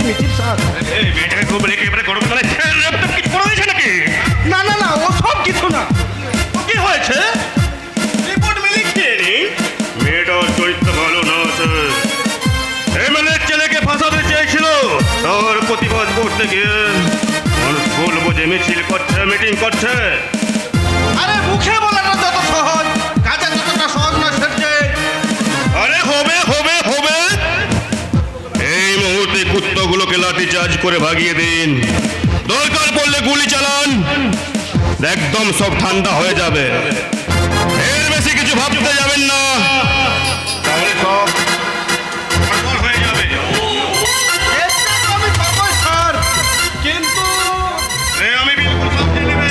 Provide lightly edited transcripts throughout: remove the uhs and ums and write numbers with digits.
মিছিল স্যার। এই মেয়েটাকে খুব রেখে এবারে গরম করে কিছু করে দিয়েছে নাকি? না না না, ও সব কিছু না। কি হয়েছে? রিপোর্ট মিলি খেয়ে নি। মেয়েটার চরিত্র ভালো না আছে। এমএলএ ছেলেকে ফাঁসাতে চেয়েছিল, তার প্রতিবাদ করতে গিয়ে মানুষ বলবো যে মিছিল করছে, মিটিং করছে। আরে মুখে বলাটা যত সহজ, কাজে ততটা সহজ না সেটা। আরে হবে হবে হবে। এই মুহূর্তে কুত্তাগুলোকে লাঠি চার্জ করে ভাগিয়ে দিন, দরকার পড়লে গুলি চালান, একদম সব ঠান্ডা হয়ে যাবে। এর বেশি কিছু ভাবতে যাবেন না, তাহলে সব গড়বড় হয়ে যাবে। চেষ্টা তো আমি করবো স্যার, কিন্তু আমি বিলকুল ভাবতে নেবে।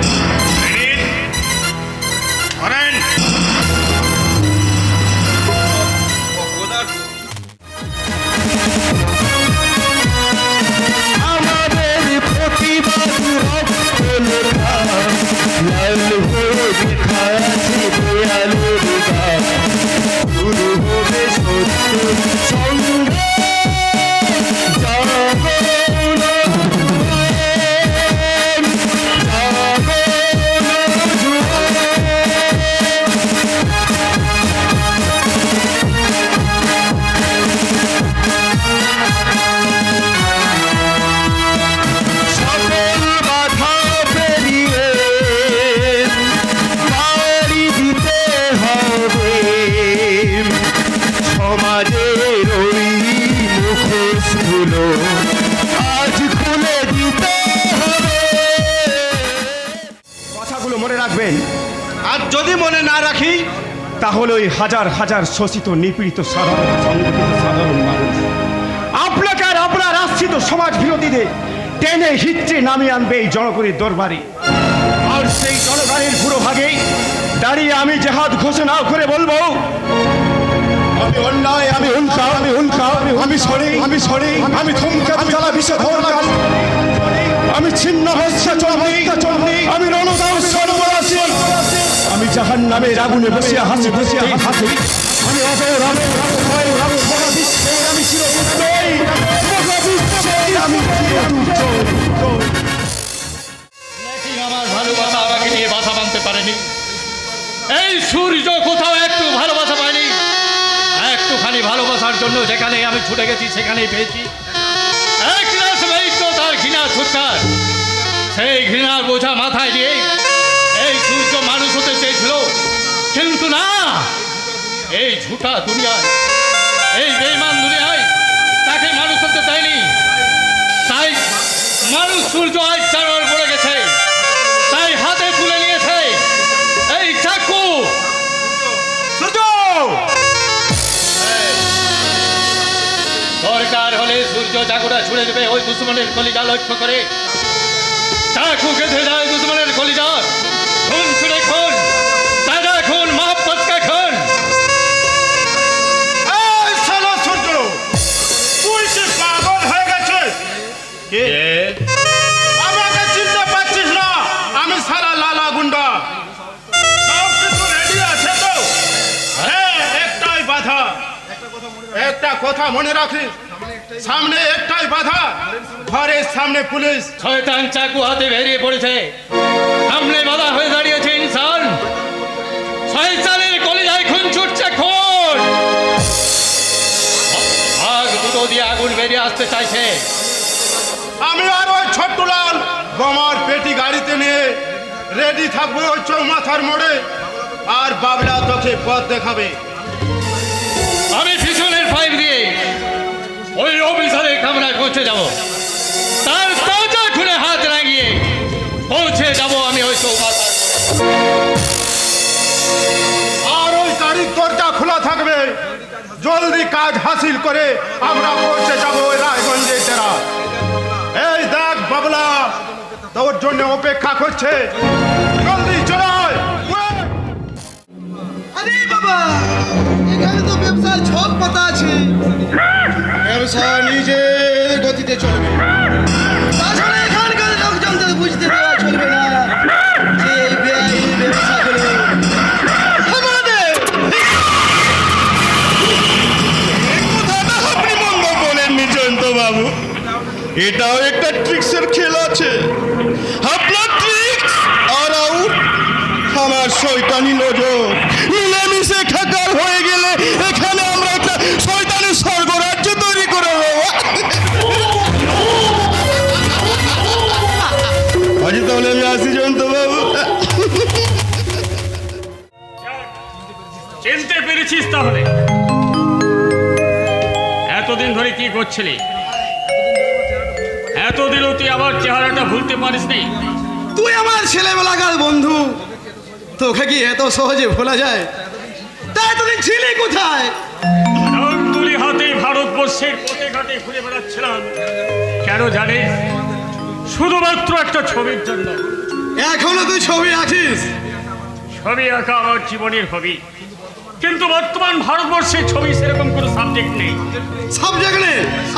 ধরেন আমাদের প্রতিবাদ রক্ত লেখা, লাল হয়ে লেখা আছে দেয়ালের গায়ে। শুরু হবে সত্য সংগ্রাম, জাগো না জোয়ান, জাগো না জোয়ান। সকল বাধা পেরিয়ে পাড়ি দিতে হবে, সমাজের ওই মুখোশগুলো আজ খুলে দিতে হবে। কথাগুলো মনে রাখবেন, আর যদি মনে না রাখি তাহলে ওই হাজার হাজার শোষিত, নিপীড়িত, সাধারণ সংগঠিত সাধারণ মানুষ আপনাকে আর আপনার আশ্রিত সমাজ বিরোধীদের টেনে হিচ্চে নামিয়ে আনবে এই জনগণের দরবারে। আর সেই জনগণের পুরোভাগে দাঁড়িয়ে আমি জেহাদ ঘোষণা করে বলবো, আমি অন্যায়, আমি হুঙ্কার, আমি হুঙ্কার, আমি সরি, আমি সরি, আমি থমকা জ্বালা বিষধর, আমি ছিন্ন হচ্ছে চলনি, আমি রণদাও সর্বনাশী, আমি জাহান্নামের আগুনে বসে হাসি বসে হাসি, আমি অজয় রামে আমি চিরবিজয়ী, আমি আমার ভালোবাসা আমাকে নিয়ে বাসা বাঁধতে পারেনি। এই সূর্য কোথাও একটু ভালোবাসা পায়নি। একটুখানি ভালোবাসার জন্য যেখানে আমি ছুটে গেছি সেখানেই পেয়েছি। এক রাস মেয়েও তার ঘৃণা ছুটকার, সেই ঘৃণার বোঝা মাথায় দিয়ে এই সূর্য মানুষ হতে চেয়েছিল, কিন্তু না, এই ঝুটা দুনিয়ায়, এই বেঈমান দুনিয়ায় তাকে মানুষ হতে দেয়নি। তাই মানুষ সূর্য আজ চারণ পড়ে গেছে, তাই হাতে তুলে নিয়েছে এই চাকু। দরকার হলে সূর্য চাকুটা ছুড়ে দেবে ওই দুশ্মনের কলিজা লক্ষ্য করে। চাকু গেঁথে যায় দুশ্মনের কলিজা, খুন ছুড়ে খুন, তাজা খুন, মহব্বতকে খুন। সূর্য তুই কি পাগল হয়ে গেছিস? আমাকে চিনতে পারছিস না? আমি সারা লালা গুন্ডা। সব কিছু রেডি আছে তো? হ্যাঁ, একটাই বাধা, একটা কথা মনে রাখিস, সামনে একটাই বাধা, ঘরের সামনে পুলিশ। শয়তান চাকু হাতে বেরিয়ে পড়েছে, সামনে বাধা হয়ে দাঁড়িয়েছে ইনসান। শয়তানের কলিজায় খুন ছুটছে, খুন। আগ দুটো দিয়ে আগুন বেরিয়ে আসতে চাইছে। আমি আর ওই ছোট্টলাল গমার পেটি গাড়িতে নিয়ে রেডি থাকবো ওই চৌমাথার মোড়ে, আর বাবলা তোকে পথ দেখাবে। আমি পিছনের পাইপ দিয়ে ওই অফিসারের কামরায় পৌঁছে যাব, তার তাজা খুনে হাত লাগিয়ে পৌঁছে যাব আমি ওই চৌমাথার মোড়ে। আর ওই গাড়ির দরজা খোলা থাকবে, জলদি কাজ হাসিল করে আমরা পৌঁছে যাবো ওই রায়গঞ্জের জেরা। এই দেখ বাবলা, তোর জন্য অপেক্ষা করছে, জলদি চলে আয়। আরে বাবা, এখানে তো ব্যবসার ঝোঁক পাতা আছে। ব্যবসা নিজের গতিতে চলবে, তাছাড়া এখানকার লোকজনদের বুঝতে দেওয়া চলবে না যে এই বেআইনি ব্যবসাগুলো আমাদের। কথাটা আপনি মন্দ বলেননি জয়ন্ত বাবু। এটাও একটা ট্রিক্সের খেল আছে। আপনার ট্রিক্স আর আউট, আমার শয়তানি নজর মিলেমিশে খাকার হয়ে গেলে এখানে আমরা একটা শয়তানের স্বর্গরাজ্য তৈরি করে দেবো। আজ তাহলে আমি আসি জয়ন্ত বাবু। চিনতে পেরেছিস তাহলে? এতদিন ধরে কি করছিলি? এতদিনও তুই আমার চেহারাটা ভুলতে পারিসনি? তুই আমার ছেলেবেলাকার বন্ধু, তোকে কি এত সহজে ভোলা যায়? তাই এতদিন ছিলি কোথায়? রংতুলি হাতেই ভারতবর্ষের পথে ঘাটে ঘুরে বেড়াচ্ছিলাম। কেন জানিস? শুধুমাত্র একটা ছবির জন্য। এখনো তুই ছবি আঁকিস? ছবি আঁকা আমার জীবনের হবি, কিন্তু বর্তমান ভারতবর্ষে ছবি সেরকম কোনো সাবজেক্ট নেই। সাবজেক্ট নেই?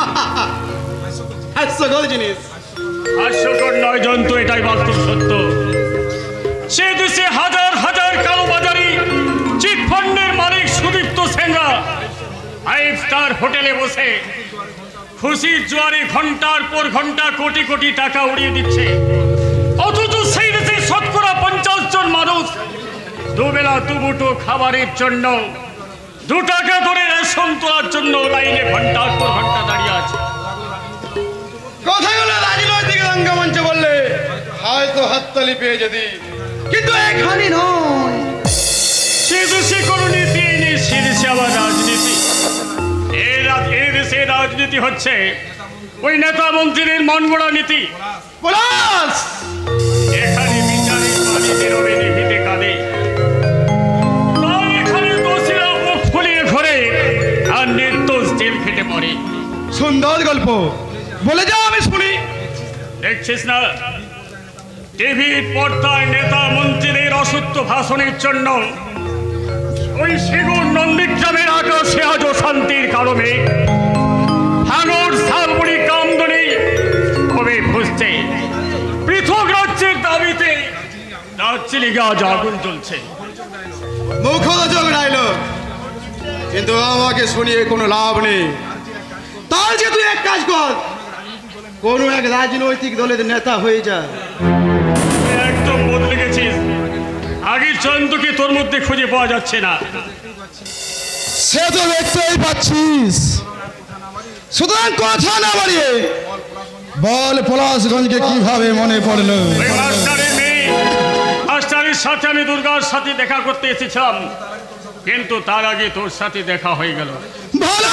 হাস্যকর জিনিস। হাস্যকর নয় জয়ন্ত, এটাই বাস্তব সত্য। সে দেশে হাজার হাজার কালোবাজারি চিটফান্ডের মালিক সুদীপ্ত সেনরা 5 স্টার হোটেলে বসে খুশির জোয়ারে ঘন্টার পর ঘন্টা কোটি কোটি টাকা উড়িয়ে দিচ্ছে, অথচ সেই দেশে শতকরা 50 জন মানুষ দুবেলা দুমুঠো খাবারের জন্য 2 টাকা ধরে রেশন তোলার জন্য লাইনে ঘন্টার পর ঘন্টা দাঁড়িয়ে আছে। কথাগুলো রাজনৈতিক রঙ্গমঞ্চে বললে হয়তো হাততালি পেয়ে যেতি, কিন্তু এখানে নয়। সে দেশে কোনো নীতি নেই, সে দেশে আবার রাজনীতি। এই দেশে রাজনীতি হচ্ছে ওই নেতা মন্ত্রীদের মনগড়া নীতি। পলাশ! এখানে বিচারের পানি বেরোবে নিভিতে কাঁদে, তাই এখানে দোষীরা মুখ ফুলিয়ে ঘরে আর নির্দোষ জেল খেটে পড়ে। সুন্দর গল্প, বলে যাও আমি শুনি। দেখছিস না, টিভির পর্দায় নেতা মন্ত্রীদের অসত্য ভাষণের জন্য ওই সেগুন নন্দীগ্রামের আকাশে আজও শান্তির কালো মেঘ। হাঙর শালবুড়ি কামদুনি কবে ফুসছে, পৃথক রাজ্যের দাবিতে দার্জিলিংয়ে আজ আগুন জ্বলছে। মুখোযোগ ডায়লগ, কিন্তু আমাকে শুনিয়ে কোনো লাভ নেই। তার যে তুই এক কাজ কর, কোনো এক রাজনৈতিক দলের নেতা হয়ে যা। তুই একদম বদলে গেছিস, আগের চন্দ্রকে তোর মধ্যে খুঁজে পাওয়া যাচ্ছে না। সে তো দেখতেই পাচ্ছিস। সুতরাং কথা না বাড়িয়ে বল, পলাশগঞ্জকে কিভাবে মনে পড়লো? ওই মাস্টারের মেয়ে, মাস্টারের সাথে আমি দুর্গার সাথে দেখা করতে এসেছিলাম, কিন্তু তার আগে তোর সাথে দেখা হয়ে গেল। ভালো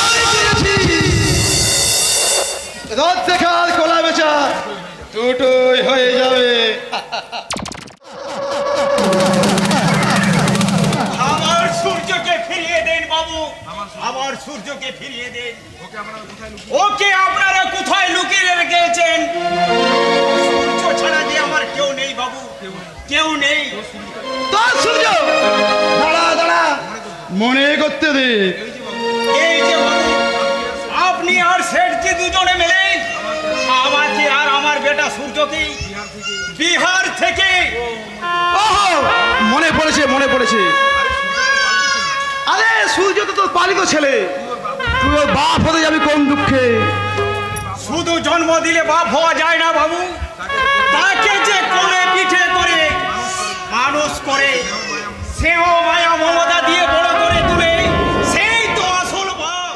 রথ দেখার কলা বেচা দুটোই হয়ে যাবে। আমার সূর্যকে ফিরিয়ে দেন বাবু, আমার সূর্যকে ফিরিয়ে দেন। ওকে আপনারা কোথায় লুকিয়ে রেখেছেন? সূর্য ছাড়া যে আমার কেউ নেই বাবু, কেউ নেই। তোর সূর্য দাঁড়া দাঁড়া, মনে করতে দে। এই যে বাবু, আপনি আর শেঠজি দুজনে মিলে আমাকে আর আমার বেটা সূর্যকে বিহার থেকে ওহো, মনে পড়েছে মনে পড়েছে। আরে সূর্য তো তোর পালিত ছেলে, তুই ওর বাপ হতে যাবি কোন দুঃখে? শুধু জন্ম দিলে বাপ হওয়া যায় না বাবু, তাকে যে কোলে পিঠে করে মানুষ করে, স্নেহ মায়া মমতা দিয়ে বড় করে তুলে, সেই তো আসল বাপ।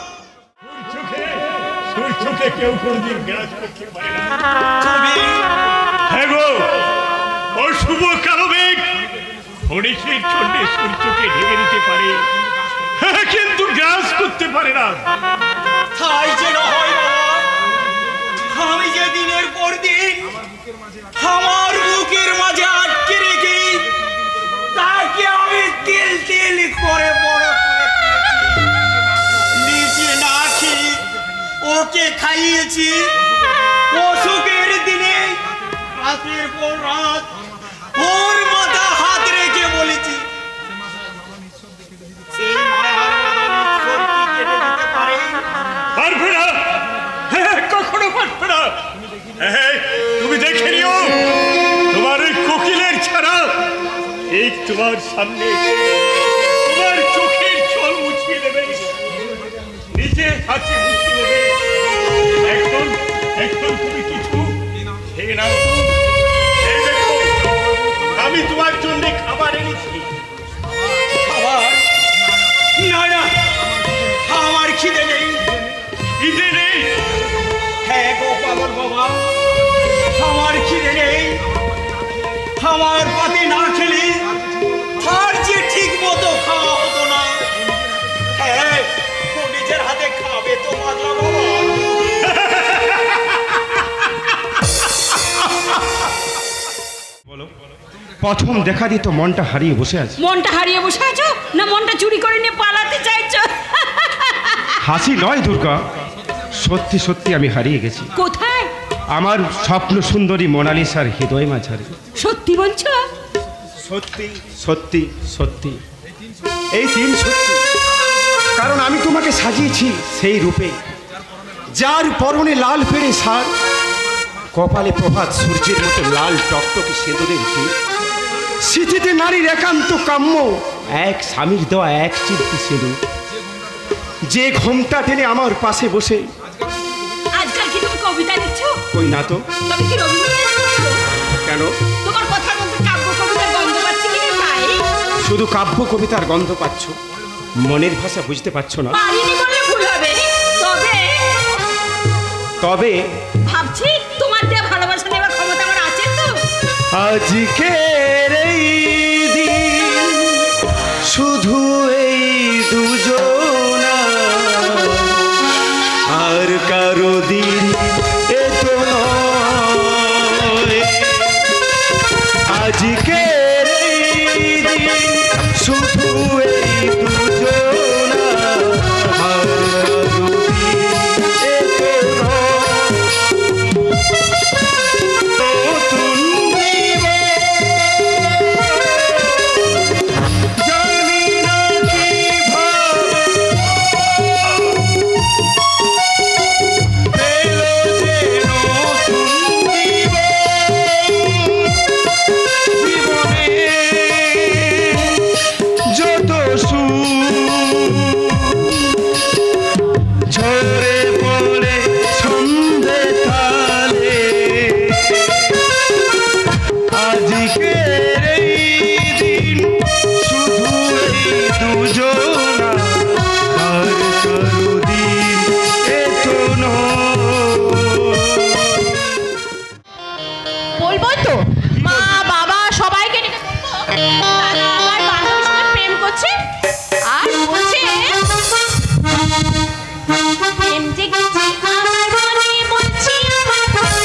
সূর্যকে কেউ কোনদিন গ্রাস করতে পারে না। ছবি হ্যাঁ গো, ও শুভ কালো মেঘ হরিষের চন্ডে সূর্যকে ঢেকে দিতে পারে, কিন্তু গ্রাস করতে পারে না। তাই যে হয় বাবা, আমি যে দিনের পর দিন আমার বুকের মাঝে আটকে রেখে তাকে আমি তিল তিল করে বড় করে তুলেছি। নিজে না খেয়ে ওকে খাইয়েছি। অসুখের দিনে রাতের পর রাত ওর মাথা হাত রেখে বলেছি, সেই মায়ার বদলে ঈশ্বর কি কেটে দিতে পারে? পারবে না, কখনো পারবে না। তুমি দেখে নিও, তোমার ওই কোকিলের ছাড়া এই তোমার সামনে তোমার চোখের জল মুছিয়ে দেবে, নিজের হাতে মুছিয়ে দেবে। এখন এখন তুমি আমার খিদে নেই, আমার পাতে না খেলে তার যে ঠিক মতো খাওয়া হতো না। হ্যাঁ, ও নিজের হাতে খাবে তো পাগলা বাবা। প্রথম দেখা দিত মনটা হারিয়ে বসে আছে। মনটা হারিয়ে বসে আছো না মনটা চুরি করে নিয়ে পালাতে চাইছো? হাসি নয় দুর্গা, সত্যি সত্যি আমি হারিয়ে গেছি কোথায়? আমার স্বপ্ন সুন্দরী মোনালিসার হৃদয় মাঝারে। সত্যি বলছো? সত্যি সত্যি সত্যি, এই তিন সত্যি। কারণ আমি তোমাকে সাজিয়েছি সেই রূপে, যার পরনে লাল পেড়ে সার, কপালে প্রভাত সূর্যের মতো লাল টকটকে সেঁদুরের টিপ, স্মৃতিতে নারীর একান্ত কাম্য এক স্বামীর দেওয়া এক চিরতি সেঁদুর, যে ঘোমটা টেনে আমার পাশে বসে। আজকাল কি তুমি কবিতা লিখছো? কই না তো। তবে কি রবীন্দ্রনাথ লিখছো? কেন? তোমার কথার মধ্যে কাব্য কবিতার গন্ধ পাচ্ছি কি না তাই? শুধু কাব্য কবিতার গন্ধ পাচ্ছ, মনের ভাষা বুঝতে পারছো না। পারিনি বলে ভুল হবে। তবে তবে ভাবছি তোমার দেয়া ভালোবাসা নেওয়ার ক্ষমতা আমার আছে তো। আজকের এই দিন শুধু এই দুজনা, আর কারো দিন এ তো নয়। আজকের এই দিন শুধু এই দুজনা, আর কারো দিন এ তো নয়। নতুন জানি না কিভাবে পেলো যে নতুন জীবনে যত ঝরে পড়ে সন্ধে তালে, আজকের এই দিন শুধু এই দুজনা, আর কারো দিন এ তো নয়। বলবোই তো, মা বাবা সবাইকে ডেকে বলবো দাদা আমার বান্ধবীর সঙ্গে প্রেম করছে। আর বলছে প্রেম জেগেছে আমার মনে, বলছি আমার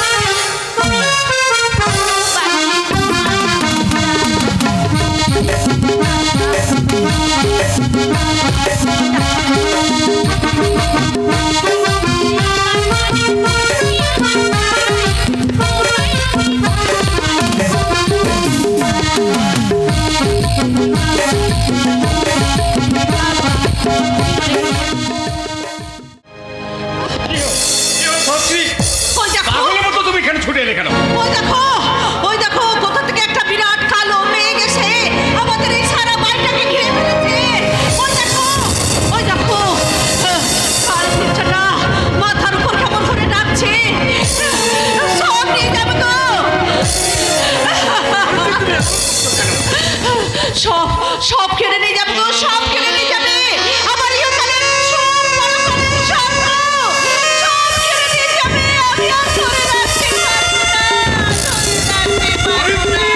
ওই দেখো, পাগলের মতো তুমি এখানে ছুটে এলে কেন? ওই দেখো, ওই দেখো কোথা থেকে একটা বিরাট কালো মেঘ এসে আমাদের এই সারা বাড়িটাকে ঘিরে ফেলেছে। ওই দেখো কাল পিছাটা মাথার উপর কেমন করে ডাকছে। সব নিয়ে যাবে তো, সব সব কেড়ে নিয়ে যাবে তো, সব কেড়ে নিয়ে যাবে। আমার ইহকালের সব পরকালের স্বপ্ন সব কেড়ে নিয়ে যাবে। আমি আর ধরে রাখতে পারবো না, ধরে রাখতে পারবো না।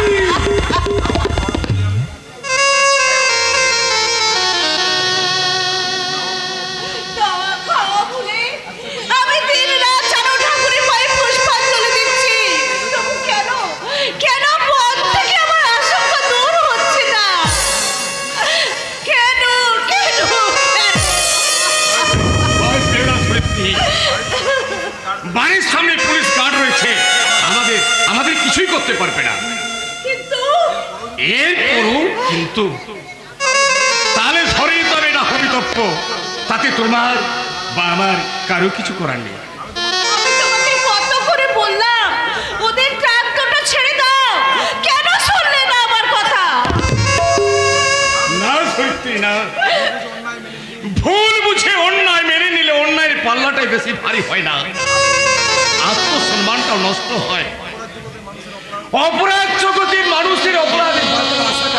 খাওয়া খাওয়া ভুলে আমি দিন রাত জানো ঠাকুরের পায়ে পুষ্পাঞ্জলি দিচ্ছি। তবু কেন কেন মন থেকে আমার আশঙ্কা দূর হচ্ছে না? কেন কেন বাড়ির সামনে পুলিশ গার্ড রয়েছে, আমাদের কিছুই করতে পারবে না। কিন্তু এর করুন কিন্তু, তাহলে ধরেই তবে না হবিতব্য, তাতে তোমার বা আমার কারো কিছু করার নেই। আমি তোমাকে কত করে বললাম ওদের ট্রাক্টরটা ছেড়ে দাও, কেন শুনলে না আমার কথা? না সত্যি না, ভুল বুঝে অন্যায় মেনে নিলে অন্যায়ের পাল্লাটাই বেশি ভারী হয় না, আত্মসম্মানটাও নষ্ট হয়। অপরাধ জগতের মানুষের অপরাধের আশাটা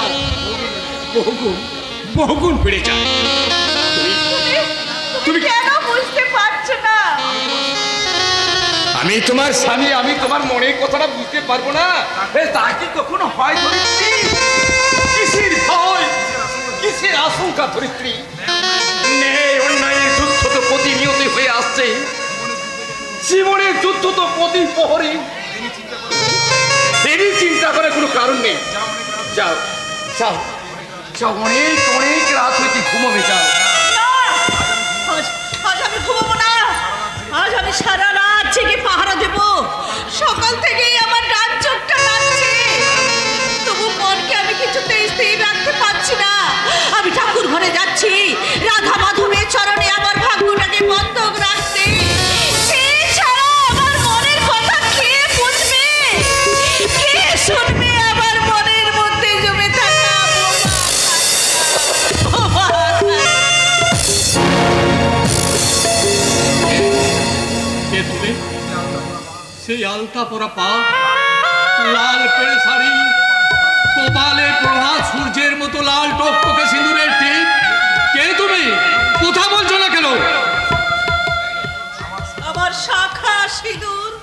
বহুগুণ বেড়ে যায়। তুমি কেন বুঝতে পারছো না? আমি আমি তোমার স্বামী, আমি তোমার মনের কথাটা বুঝতে পারবো না? তা কি কখনো হয় ধরিত্রী? কিসের ভয়, কিসের আশঙ্কা ধরিত্রী? নেই অন্যায়ের যুদ্ধ তো প্রতিনিয়ত হয়ে আসছে, জীবনের যুদ্ধ তো প্রতি প্রহরে। দেরি চিন্তা করার কোনো কারণ নেই। যাও যাও যাও, অনেক অনেক রাত হইতে ঘুমাবে, যাও। আজ আমি ঘুমাবো না। আজ আমি সারা রাত জেগে পাহারা দেব। সকাল থেকেই আমার রাত চোখটা লাগছে, তবু মনকে আমি কিছুতেই স্থির রাখতে পারছি না। আমি ঠাকুর ঘরে যাচ্ছি রাধা মাধবের চরণে আমার ভাগ্যটাকে বন্ধক রাখতে। এছাড়া আমার মনের কথা কে বুঝবে, কে শুনবে আমার মনের মধ্যে জমে থাকা বোমা। কে তুমি? সেই আলতা পরা পা, লাল পেড়ে শাড়ি, কপালে প্রভাত সূর্যের মতো লাল টকটকে সিঁদুরের টিপ। কে তুমি? কথা বলছো না কেন? আমার শাখা সিঁদুর